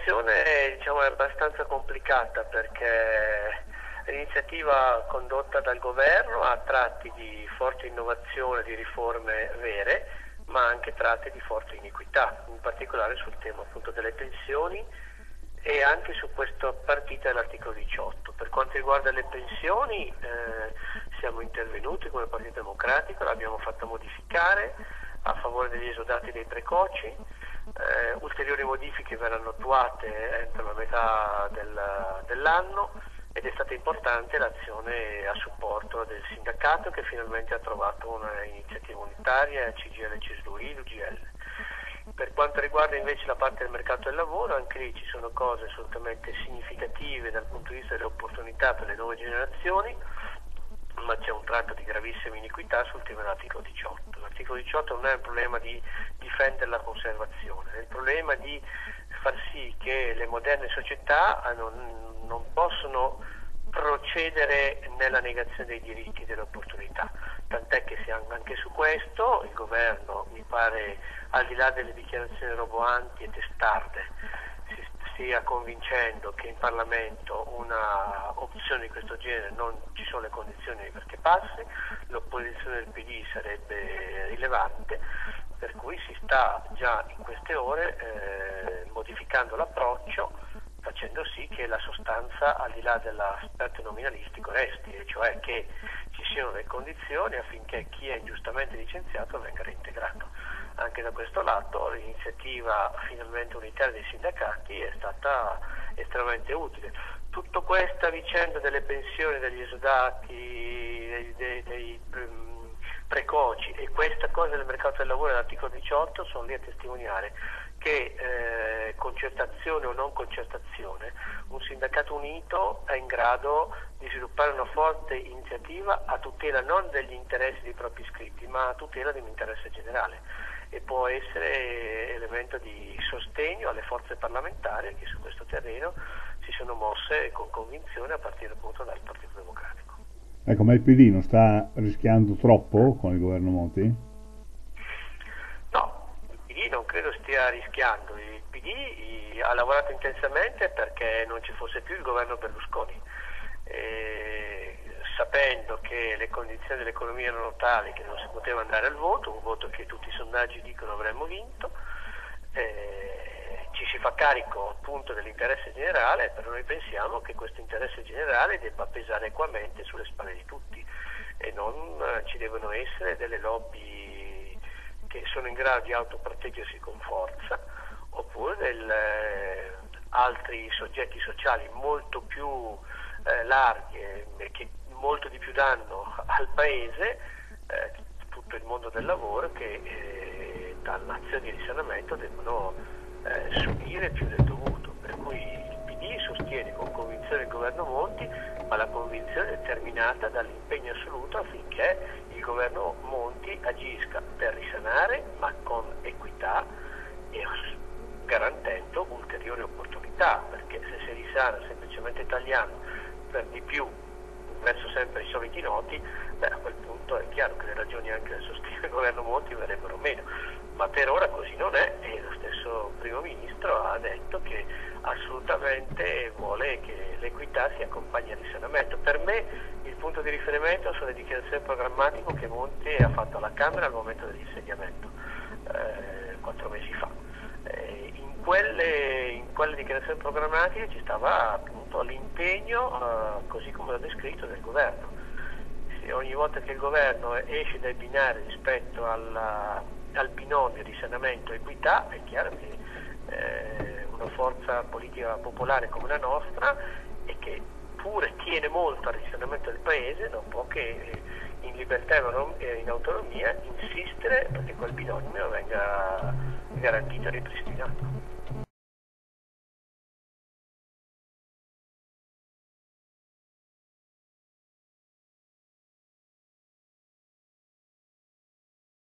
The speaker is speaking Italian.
situazione diciamo, è abbastanza complicata perché l'iniziativa condotta dal governo ha tratti di forte innovazione, di riforme vere, ma anche tratti di forte iniquità, in particolare sul tema appunto delle pensioni e anche su questa partita dell'articolo 18. Per quanto riguarda le pensioni siamo intervenuti come Partito Democratico, l'abbiamo fatta modificare a favore degli esodati dei precoci. Ulteriori modifiche verranno attuate entro la metà dell'anno ed è stata importante l'azione a supporto del sindacato che finalmente ha trovato un'iniziativa unitaria, CGIL, CSUI, l'UGL. Per quanto riguarda invece la parte del mercato del lavoro, anche lì ci sono cose assolutamente significative dal punto di vista delle opportunità per le nuove generazioni, ma c'è un tratto di gravissima iniquità sul tema dell'articolo 18. L'articolo 18 non è un problema di difendere la conservazione, è il problema di far sì che le moderne società non possono procedere nella negazione dei diritti e delle opportunità, tant'è che anche su questo il governo, mi pare, al di là delle dichiarazioni roboanti e testarde, si stia convincendo che in Parlamento una opzione di questo genere non ci sono le condizioni perché passi, l'opposizione del PD sarebbe rilevante, per cui si sta già in queste ore modificando l'approccio, facendo sì che la sostanza al di là dell'aspetto nominalistico resti, e cioè che ci siano le condizioni affinché chi è ingiustamente licenziato venga reintegrato. Anche da questo lato l'iniziativa finalmente unitaria dei sindacati è stata estremamente utile. Tutta questa vicenda delle pensioni degli esodati, dei precoci e questa cosa del mercato del lavoro dell'articolo 18 sono lì a testimoniare che concertazione o non concertazione, un sindacato unito è in grado di sviluppare una forte iniziativa a tutela non degli interessi dei propri iscritti, ma a tutela di un interesse generale, e può essere elemento di sostegno alle forze parlamentari che su questo terreno si sono mosse con convinzione a partire appunto dal Partito Democratico. Ecco, ma il PD non sta rischiando troppo con il governo Monti? No, il PD non credo stia rischiando, il PD ha lavorato intensamente perché non ci fosse più il governo Berlusconi, sapendo che le condizioni dell'economia erano tali che non si poteva andare al voto, un voto che tutti i sondaggi dicono avremmo vinto, ci si fa carico appunto dell'interesse generale, però noi pensiamo che questo interesse generale debba pesare equamente sulle spalle di tutti e non ci devono essere delle lobby che sono in grado di autoproteggersi con forza oppure altri soggetti sociali molto più larghi e che molto di più danno al paese, tutto il mondo del lavoro che dall'azione di risanamento devono subire più del dovuto, per cui il PD sostiene con convinzione il governo Monti, ma la convinzione è determinata dall'impegno assoluto affinché il governo Monti agisca per risanare ma con equità e garantendo ulteriori opportunità, perché se si risana semplicemente tagliando per di più verso sempre i soliti noti, a quel punto è chiaro che le ragioni anche del sostegno del governo Monti verrebbero meno, ma per ora così non è e lo stesso primo ministro ha detto che assolutamente vuole che l'equità si accompagni al risanamento. Per me il punto di riferimento sono le dichiarazioni programmatiche che Monti ha fatto alla Camera al momento dell'insediamento 4 mesi fa. In quelle dichiarazioni programmatiche ci stava appunto l'impegno, così come l'ho descritto, del governo. Se ogni volta che il governo esce dai binari rispetto al binomio risanamento e equità, è chiaro che una forza politica popolare come la nostra e che pure tiene molto al risanamento del paese non può che in libertà e in autonomia insistere perché quel binomio venga garantito e ripristinato.